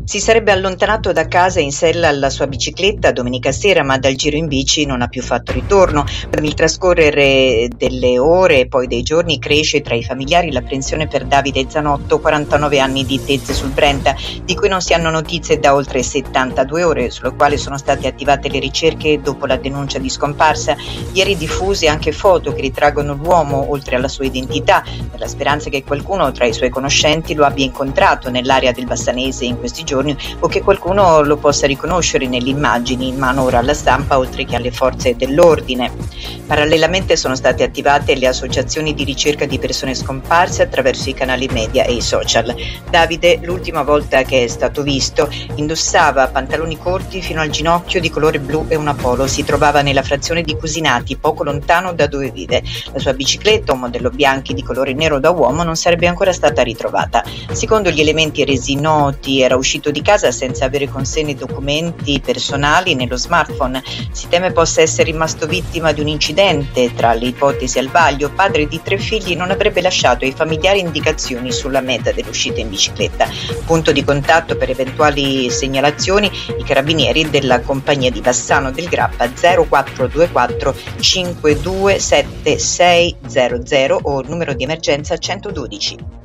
Si sarebbe allontanato da casa in sella alla sua bicicletta domenica sera, ma dal giro in bici non ha più fatto ritorno. Con il trascorrere delle ore e poi dei giorni cresce tra i familiari l'apprensione per Davide Zanotto, 49 anni di Tezze sul Brenta, di cui non si hanno notizie da oltre 72 ore, sulle quali sono state attivate le ricerche dopo la denuncia di scomparsa. Ieri diffuse anche foto che ritraggono l'uomo oltre alla sua identità, nella speranza che qualcuno tra i suoi conoscenti lo abbia incontrato nell'area del Bassanese in questi giorni, o che qualcuno lo possa riconoscere nelle immagini in mano ora alla stampa, oltre che alle forze dell'ordine. Parallelamente sono state attivate le associazioni di ricerca di persone scomparse attraverso i canali media e i social. Davide, l'ultima volta che è stato visto, indossava pantaloni corti fino al ginocchio di colore blu e una polo. Si trovava nella frazione di Cusinati, poco lontano da dove vive. La sua bicicletta, un modello Bianchi di colore nero da uomo, non sarebbe ancora stata ritrovata. Secondo gli elementi resi noti, era uscito di casa senza avere con sé né documenti personali né lo smartphone. Si teme possa essere rimasto vittima di un incidente. Tra le ipotesi al vaglio, padre di 3 figli, non avrebbe lasciato ai familiari indicazioni sulla meta dell'uscita in bicicletta. Punto di contatto per eventuali segnalazioni i carabinieri della compagnia di Bassano del Grappa 0424 527600 o numero di emergenza 112.